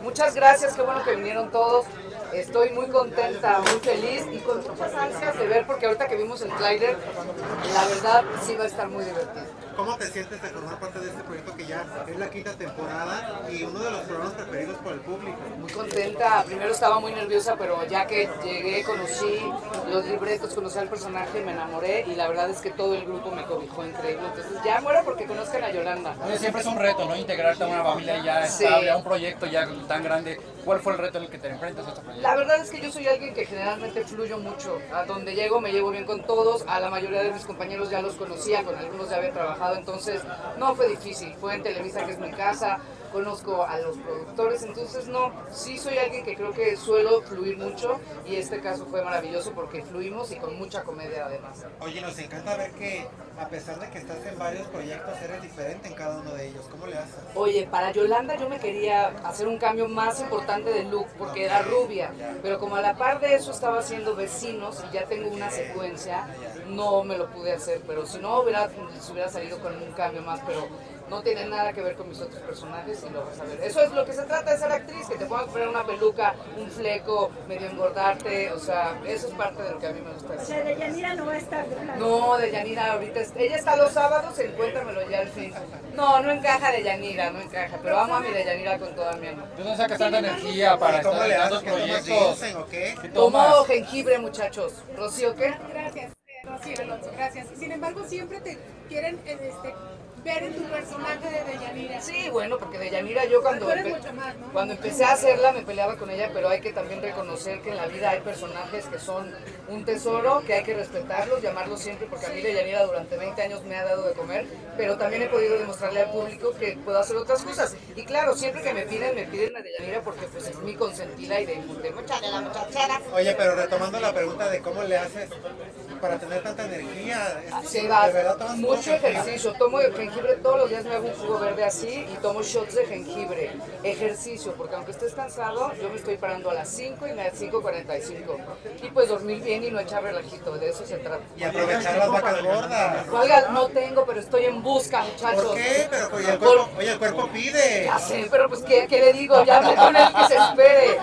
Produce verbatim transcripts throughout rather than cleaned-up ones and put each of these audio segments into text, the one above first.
Muchas gracias, qué bueno que vinieron todos. Estoy muy contenta, muy feliz y con muchas ansias de ver, porque ahorita que vimos el tráiler, la verdad sí va a estar muy divertido. ¿Cómo te sientes de formar parte de este proyecto que ya es la quinta temporada y uno de los programas preferidos por el público? Muy contenta, primero estaba muy nerviosa, pero ya que llegué, conocí los libretos, conocí al personaje, me enamoré y la verdad es que todo el grupo me cobijó increíble. Entonces ya muero porque conozcan a Yolanda. Oye, siempre es un reto, ¿no? Integrarte a una familia ya estable, sí, a un proyecto ya tan grande. ¿Cuál fue el reto en el que te enfrentas a este proyecto? La verdad es que yo soy alguien que generalmente fluyo mucho. A donde llego me llevo bien con todos, a la mayoría de mis compañeros ya los conocía, con algunos ya había trabajado, entonces no fue difícil. Fue en Televisa, que es mi casa, conozco a los productores, entonces no, sí soy alguien que creo que suelo fluir mucho y este caso fue maravilloso porque fluimos y con mucha comedia además. Oye, nos encanta ver que a pesar de que estás en varios proyectos, eres diferente en cada uno de ellos. ¿Cómo le haces? Oye, para Yolanda yo me quería hacer un cambio más importante de look porque era rubia, pero como a la par de eso estaba haciendo Vecinos y ya tengo una secuencia, no me lo pude hacer, pero si no hubiera, si hubiera salido con un cambio más, pero no tiene nada que ver con mis otros personajes y lo vas a ver. Eso es lo que se trata de ser actriz, que te puedan poner una peluca, un fleco, medio engordarte, o sea, eso es parte de lo que a mí me gusta. O sea, de Yanira no va a estar, ¿verdad? No, de Yanira ahorita, es, ella está los sábados, encuéntramelo ya al fin. No, no encaja de Yanira, no encaja, pero amo a mi de Yanira con toda mi alma. ¿Tú no sacas tanta energía para ¿Cómo estar le en haces? tantos ¿Qué tomas proyectos? dicen o qué? ¿Qué Tomo tomas? jengibre, muchachos. Rocío, ¿qué? Gracias, eh, Rocío Alonso, gracias. Sin embargo, siempre te quieren eh, este, ver en tu personaje de Deyanira. Sí, bueno, porque de Yanira yo cuando, Tú eres empe mucho más, ¿no? cuando empecé a hacerla me peleaba con ella, pero hay que también reconocer que en la vida hay personajes que son un tesoro, que hay que respetarlos, llamarlos siempre, porque a mí de Yanira durante veinte años me ha dado de comer, pero también he podido demostrarle al público que puedo hacer otras cosas. Y claro, siempre que me piden, me piden a Deyanira porque pues es mi consentida y de, de mucha de la muchachera. Oye, pero retomando la pregunta de cómo le haces para tener tanta energía. Se va, de verdad tomas mucho ejercicio, tomo jengibre todos los días, me hago un jugo verde así y tomo shots de jengibre. Ejercicio, porque aunque estés cansado, yo me estoy parando a las cinco y a las cinco cuarenta y cinco. Y pues dormir bien y no echar relajito, de eso se trata. Y aprovechar las vacas gordas. Oiga, no tengo, pero estoy en busca, muchachos. ¿Por qué? Pero oye, el cuerpo, oye, el cuerpo pide. Ya sé, pero pues ¿qué, qué le digo? Ya me con él que se espere.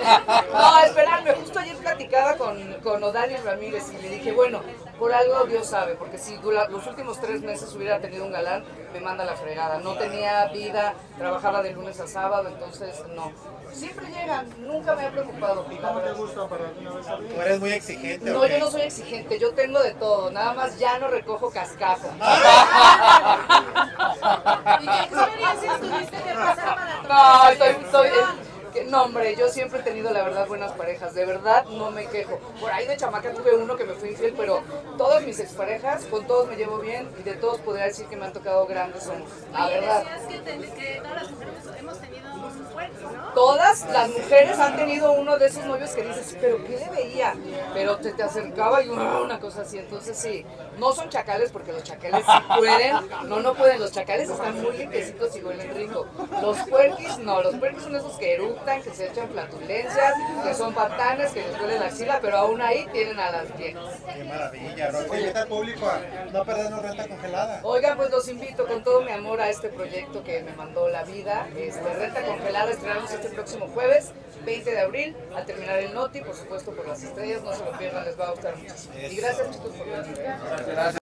No, esperarme. Justo ayer platicaba con, con Odalis Ramírez y le dije, bueno, por algo Dios sabe, porque si dura, los últimos tres meses hubiera tenido un galán, me manda la fregada. No tenía vida, trabajaba de lunes a sábado, entonces no. Siempre llegan, nunca me ha preocupado. ¿Y cómo te gusta para ti una vez al día? ¿Tú eres muy exigente? No, yo no soy exigente, yo tengo de todo, nada más ya no recojo cascajo. ¿Y qué experiencias tuviste que pasar para tu No, estoy, estoy, que- no, hombre, yo siempre he tenido, la verdad, buenas parejas. De verdad, no me quejo. Por ahí de chamaca tuve uno que me fue infiel, pero todas mis exparejas, con todos me llevo bien y de todos podría decir que me han tocado grandes hombres. La Oye, verdad. decías que, te- que todas las mujeres hemos tenido fuertes, ¿no? Todas las mujeres han tenido uno de esos novios que dices, pero ¿qué le veía? Pero te, te acercaba y uh, una cosa así. Entonces sí, no son chacales porque los chacales sí pueden. No, no pueden. Los chacales están muy limpiecitos y huelen rico. Los puerquis no. Los puerquis son esos que eructan, que se echan flatulencias, que son patanes, que les duele la axila, pero aún ahí tienen a las viejas. Qué maravilla, Rosy. Invita al público a no perdernos renta congelada. Oigan, pues los invito con todo mi amor a este proyecto que me mandó la vida. Este, Renta Congelada, estrenamos este próximo jueves, veinte de abril, al terminar el Noti, por supuesto por las estrellas, no se lo pierdan, les va a gustar muchísimo. Y gracias, chicos, por venir. Gracias.